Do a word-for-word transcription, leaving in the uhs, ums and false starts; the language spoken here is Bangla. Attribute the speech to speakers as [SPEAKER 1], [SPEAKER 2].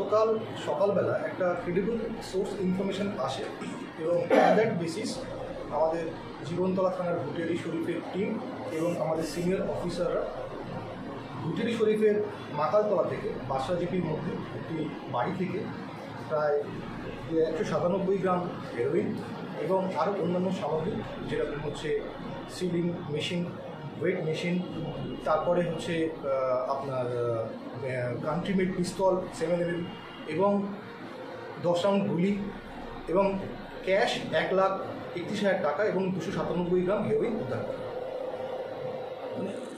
[SPEAKER 1] গতকাল সকালবেলা একটা ক্রেডিবল সোর্স ইনফরমেশন আসে এবং অন দ্যাট বেসিস আমাদের জীবনতলা থানার ভুটিয়ারি শরীফের টিম এবং আমাদের সিনিয়র অফিসাররা ভুটিয়ারি শরীফের মাকালতলা থেকে বাদশাহজিপির মধ্যে একটি বাড়ি থেকে প্রায় একশো সাতানব্বই গ্রাম হেরোইন এবং আরও অন্যান্য সামগ্রী যেরকম হচ্ছে সিলিং মেশিন, ওয়েট মেশিন, তারপরে হচ্ছে আপনার country made pistol seven M M এবং দশ রাউন্ড গুলি এবং ক্যাশ এক লাখ একত্রিশ হাজার টাকা এবং দুশো সাতানব্বই গ্রাম হেরোইন উদ্ধার করে।